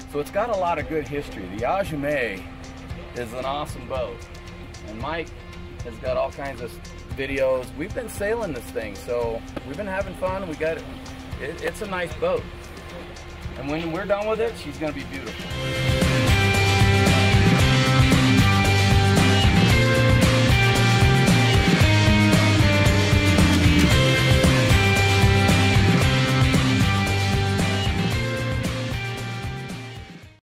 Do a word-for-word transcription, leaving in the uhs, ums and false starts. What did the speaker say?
So it's got a lot of good history. The Ajame is an awesome boat. And Mike has got all kinds of videos. We've been sailing this thing, so we've been having fun. We got it, it it's a nice boat. And when we're done with it, she's gonna be beautiful.